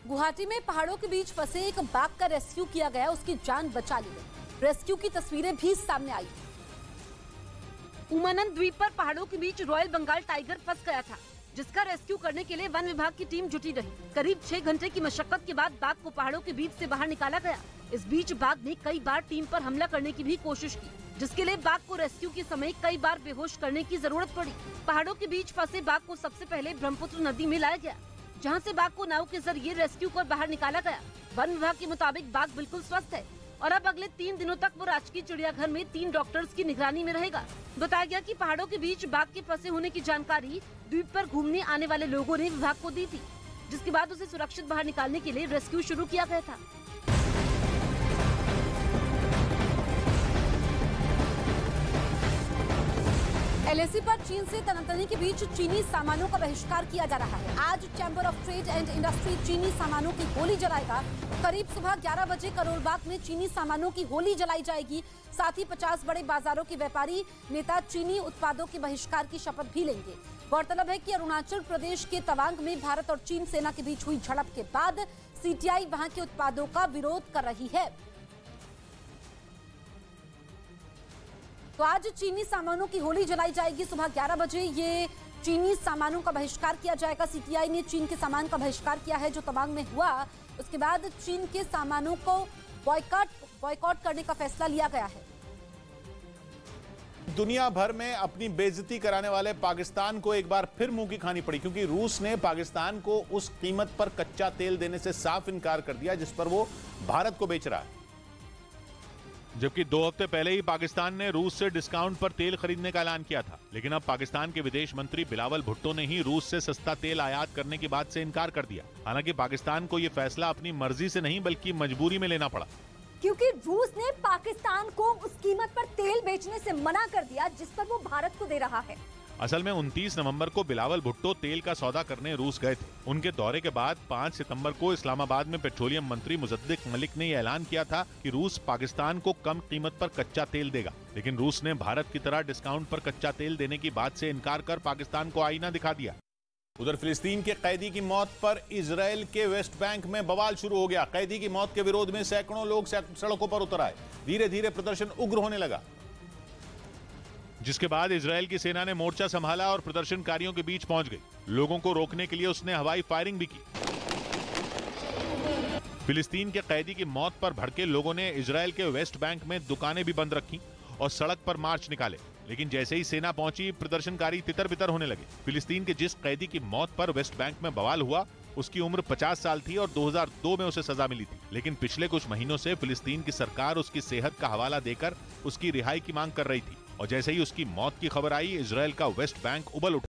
गुवाहाटी में पहाड़ों के बीच फंसे एक बाघ का रेस्क्यू किया गया, उसकी जान बचा ली गई। रेस्क्यू की तस्वीरें भी सामने आई। उमानंद द्वीप पर पहाड़ों के बीच रॉयल बंगाल टाइगर फंस गया था, जिसका रेस्क्यू करने के लिए वन विभाग की टीम जुटी रही। करीब 6 घंटे की मशक्कत के बाद बाघ को पहाड़ों के बीच से बाहर निकाला गया। इस बीच बाघ ने कई बार टीम पर हमला करने की भी कोशिश की, जिसके लिए बाघ को रेस्क्यू के समय कई बार बेहोश करने की जरूरत पड़ी। पहाड़ों के बीच फंसे बाघ को सबसे पहले ब्रह्मपुत्र नदी में लाया गया, जहां से बाघ को नाव के जरिए रेस्क्यू कर बाहर निकाला गया। वन विभाग के मुताबिक बाघ बिल्कुल स्वस्थ है और अब अगले 3 दिनों तक वो राजकीय चिड़ियाघर में 3 डॉक्टर्स की निगरानी में रहेगा। बताया गया कि पहाड़ों के बीच बाघ के फंसे होने की जानकारी द्वीप पर घूमने आने वाले लोगों ने विभाग को दी थी, जिसके बाद उसे सुरक्षित बाहर निकालने के लिए रेस्क्यू शुरू किया गया था। एलएसी पर चीन से तनातनी के बीच चीनी सामानों का बहिष्कार किया जा रहा है। आज chamber of trade and industry चीनी सामानों की होली जलाएगा। करीब सुबह 11 बजे करोल बाग में चीनी सामानों की होली जलाई जाएगी। साथ ही 50 बड़े बाजारों के व्यापारी नेता चीनी उत्पादों के बहिष्कार की शपथ भी लेंगे। गौरतलब है कि अरुणाचल प्रदेश के तवांग में भारत और चीन सेना के बीच हुई झड़प के बाद सीटीआई वहां के उत्पादों का विरोध कर रही है। तो आज चीनी सामानों की होली जलाई जाएगी। सुबह 11 बजे ये चीनी सामानों का बहिष्कार किया जाएगा। सीटीआई ने चीन के सामान का बहिष्कार किया है जो तवांग में हुआ। उसके बाद चीन के सामानों को बॉयकॉट करने का फैसला लिया गया है। दुनिया भर में अपनी बेइज्जती कराने वाले पाकिस्तान को एक बार फिर मुंह की खानी पड़ी, क्योंकि रूस ने पाकिस्तान को उस कीमत पर कच्चा तेल देने से साफ इनकार कर दिया जिस पर वो भारत को बेच रहा है। जबकि 2 हफ्ते पहले ही पाकिस्तान ने रूस से डिस्काउंट पर तेल खरीदने का ऐलान किया था, लेकिन अब पाकिस्तान के विदेश मंत्री बिलावल भुट्टो ने ही रूस से सस्ता तेल आयात करने की बात से इनकार कर दिया। हालांकि पाकिस्तान को यह फैसला अपनी मर्जी से नहीं बल्कि मजबूरी में लेना पड़ा, क्योंकि रूस ने पाकिस्तान को उस कीमत पर तेल बेचने से मना कर दिया जिस पर वो भारत को दे रहा है। असल में 29 नवंबर को बिलावल भुट्टो तेल का सौदा करने रूस गए थे। उनके दौरे के बाद 5 सितंबर को इस्लामाबाद में पेट्रोलियम मंत्री मुसद्दिक मलिक ने यह ऐलान किया था कि रूस पाकिस्तान को कम कीमत पर कच्चा तेल देगा, लेकिन रूस ने भारत की तरह डिस्काउंट पर कच्चा तेल देने की बात से इनकार कर पाकिस्तान को आईना दिखा दिया। उधर फिलिस्तीन के कैदी की मौत पर इजराइल के वेस्ट बैंक में बवाल शुरू हो गया। कैदी की मौत के विरोध में सैकड़ों लोग सड़कों पर उतर आए। धीरे धीरे प्रदर्शन उग्र होने लगा, जिसके बाद इजराइल की सेना ने मोर्चा संभाला और प्रदर्शनकारियों के बीच पहुंच गई। लोगों को रोकने के लिए उसने हवाई फायरिंग भी की। फिलिस्तीन के कैदी की मौत पर भड़के लोगों ने इजराइल के वेस्ट बैंक में दुकानें भी बंद रखी और सड़क पर मार्च निकाले, लेकिन जैसे ही सेना पहुंची प्रदर्शनकारी तितर बितर होने लगे। फिलिस्तीन के जिस कैदी की मौत पर वेस्ट बैंक में बवाल हुआ उसकी उम्र 50 साल थी और 2002 में उसे सजा मिली थी, लेकिन पिछले कुछ महीनों से फिलिस्तीन की सरकार उसकी सेहत का हवाला देकर उसकी रिहाई की मांग कर रही थी और जैसे ही उसकी मौत की खबर आई इजराइल का वेस्ट बैंक उबल उठा।